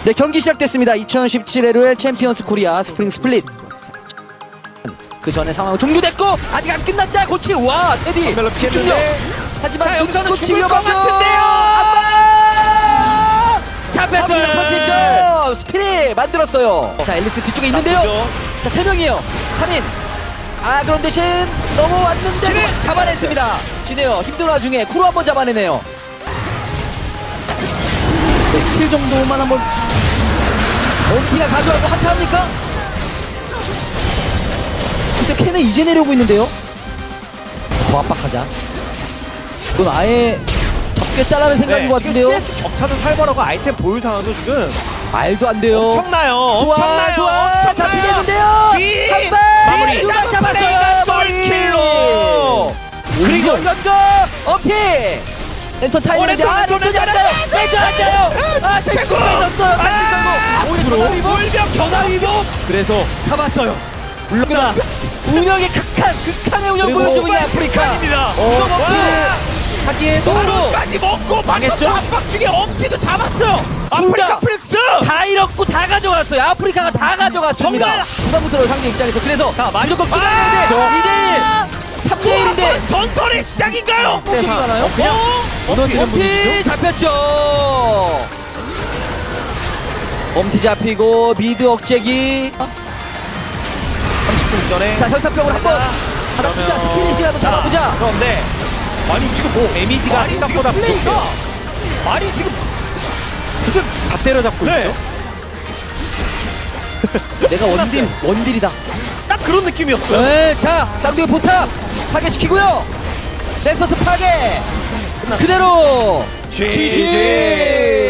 네, 경기 시작됐습니다. 2017 LOL 챔피언스 코리아 스프링 스플릿. 그 전에 상황은 종료됐고 아직 안 끝났다. 고치. 와, 테디 집중력. 하지만 자, 여기서는 고치 죽을 것 위험하죠. 같은데요. 잡혔어요. 선취점. 스피릿 만들었어요. 자, 앨리스 뒤쪽에 있는데요. 자, 3명이에요. 3인. 아, 그런 대신 넘어왔는데 잡아냈습니다. 지네요. 힘든 와중에 쿠로 한번 잡아내네요. 네, 스틸 정도만 한번. 엄티가 가져가고 한타합니까? 글쎄, 캔은 이제 내려오고 있는데요. 더 압박하자. 이건 아예 잡겠다라는 생각인 것 같은데요. 지금 CS 격차도 살벌하고 아이템 보유 상황도 지금 말도 안 돼요. 엄청나요. 엄청나요. 좋아. 잡히겠는데요. 한발 마무리. 누가 잡았어요. 솔킬로. 그리고 이런거 엄티. 랜턴 타이밍인데 랜턴이 안 돼요. 랜턴 안 돼요. 아, 최고. 있었어요. 오히려 물병 전화위복. 그래서 잡았어요. 물러나. 운영의 극한의 운영 보여주고 있는 아프리카. 이거 먹지 하기에도 까지 먹고 망했죠? 압박 중에 엄티도 잡았어요. 둘 다. 아프리카 프릭스 다 잃었고 다 가져갔어요. 아프리카가 다 가져갔습니다. 정말 부담스러워 상대 입장에서. 그래서 자, 무조건 아! 끊어야 되는데 2대1 3대1인데 전설의 시작인가요? 찌가나요? 엄티 잡혔죠. 엄티 잡히고 미드 억제기. 30분 전에 자, 혈사병을 한번 하나 치자. 스피릿이라도 잡아보자. 그런데 아니 지금 뭐 데미지가 생각보다 플레이가 아니 지금 무슨 다 때려잡고 네. 있죠. 내가 원딜이다. 딱 그런 느낌이었어요. 네, 자, 쌍둥이 포탑 파괴시키고요. 넥서스 파괴. 그대로 GG.